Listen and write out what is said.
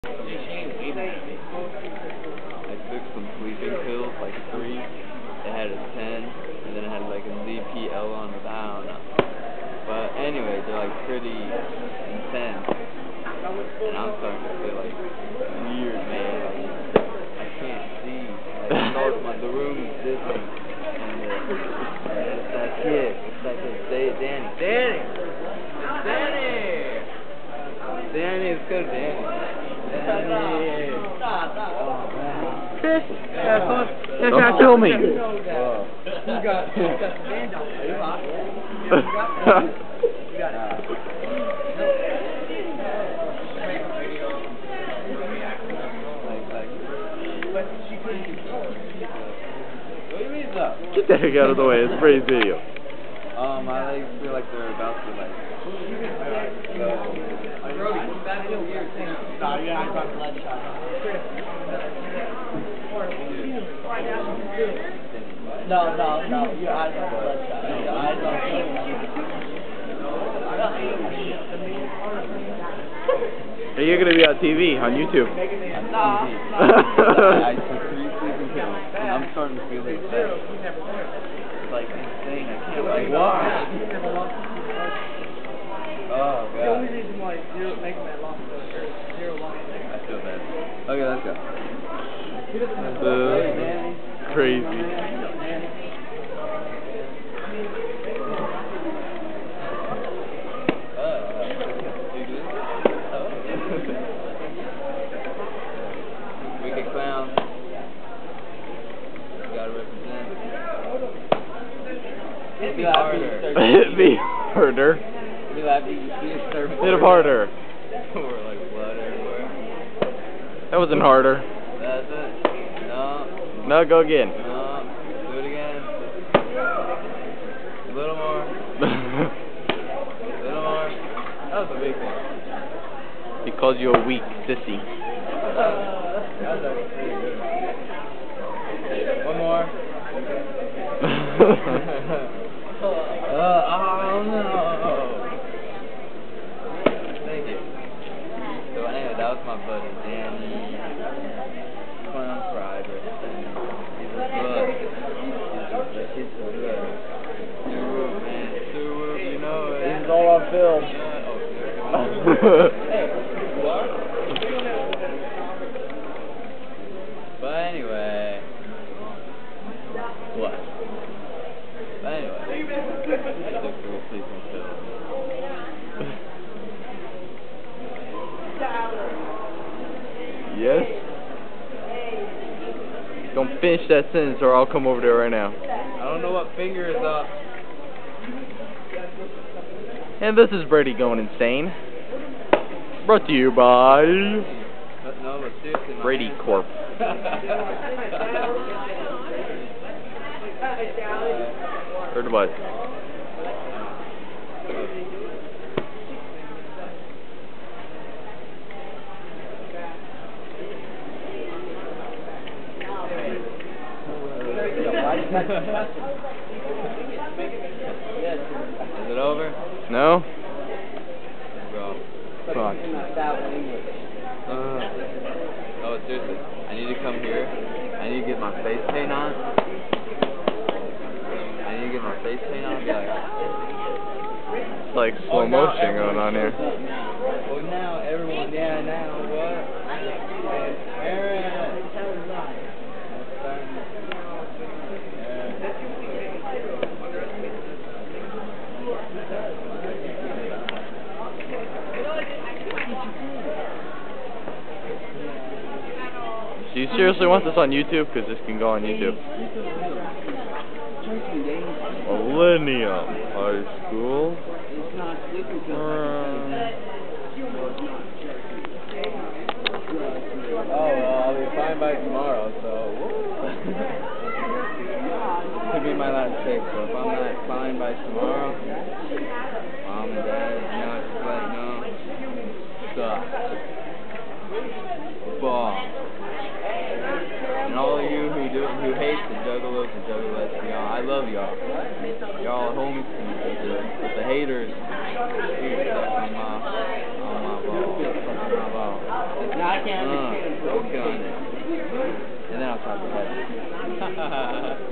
I took some sleeping pills, like 3. It had a 10, and then it had like a ZPL on it. I don't know. But anyway, they're like pretty intense, and I'm starting to feel like weird, man. Like, I can't see. Like, the room is different, and it's that kid. It's that kid. Danny. Danny! It's Danny! Danny, it's good, Danny. Chris, don't kill me. You got the band on. Are you locked? You got it. Get that heck out of the way. It's a great video. My legs feel like they're about to like go. Brody, that's a weird thing. No, your eyes are bloodshot. No, your eyes are bloodshot. Your eyes are bloodshot. Hey, you're gonna be on TV, on YouTube. I took 3 sleeping pills, and I'm starting to feel it. It's like insane. I can't like walk. Oh god. The only reason why you're making that loss is 0 loss. I feel bad. Okay, let's go. Crazy. Wicked clown. You gotta represent. It'd be harder. It'd be harder. It'd be like surfboard. Hit him harder. Or like blood everywhere. That wasn't harder. That's it. No. No, go again. No. Do it again. A little more. A little more. That was a big one. He calls you a weak sissy. One more. Oh no. Thank you. So anyway, that was my buddy Danny. Clown fried representing. He's a good. He's a good. Sue man. Sue, you know it. This is all on film. But anyway. What? But anyway. I took 3 sleeping pills. Yes? Don't finish that sentence or I'll come over there right now. I don't know what finger is up. And this is Brady going insane. Brought to you by No, but seriously, Brady Corp. Heard what? Is it over? No? Bro. Fuck. Oh, seriously. I need to come here. I need to get my face paint on. I need to get my face paint on and be like... It's like slow motion going on here. Well, now everyone... Yeah, now what? Aaron! Do you seriously want this on YouTube? Because this can go on YouTube. Millennium High School. Oh, well, I'll be fine by tomorrow, so... This could be my last pick, so if I'm not fine by tomorrow, Mom and Dad, just let you know. Suck. Bomb. And all of you who hate the juggalos and juggalettes, y'all, I love y'all. Y'all are homies to me. But the haters, dude, suck on my balls. Suck on my balls. can't Roadkill on it. And then I'll chop the head.